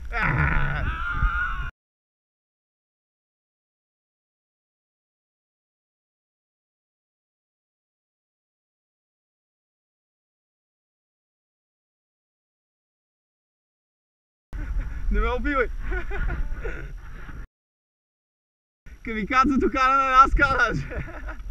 Non me ubijaj! Kamikaze tu cara na nas kalaš!